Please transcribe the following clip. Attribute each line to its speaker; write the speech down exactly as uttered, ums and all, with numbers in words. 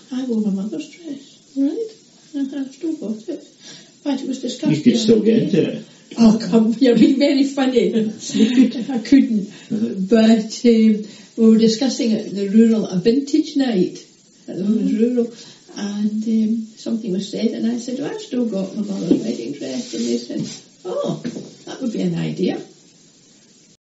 Speaker 1: I wore my mother's dress.
Speaker 2: Right.
Speaker 1: Uh-huh, I've still got it. But it was discussed.
Speaker 3: You could still get into it.
Speaker 2: Oh, come, you're being very funny. I couldn't. But um, we were discussing it in the rural, a vintage night at the Women's Rural, and um, something was said, and I said, well, I've still got my mother's wedding dress, and they said, oh, that would be an idea.